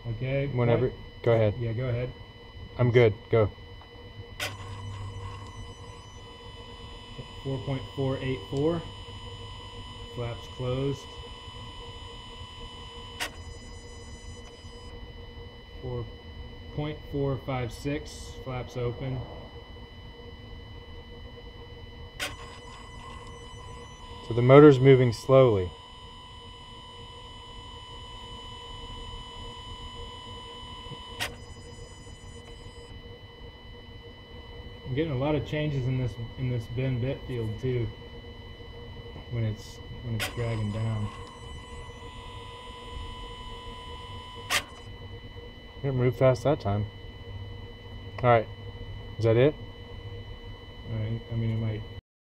Okay. Whenever. Go ahead. Yeah, go ahead. I'm good. Go. 4.484. Flaps closed. 4.456. Flaps open. So the motor's moving slowly. I'm getting a lot of changes in this bend bit field too when it's dragging down. Didn't move fast that time. All right. Is that it? I mean, it might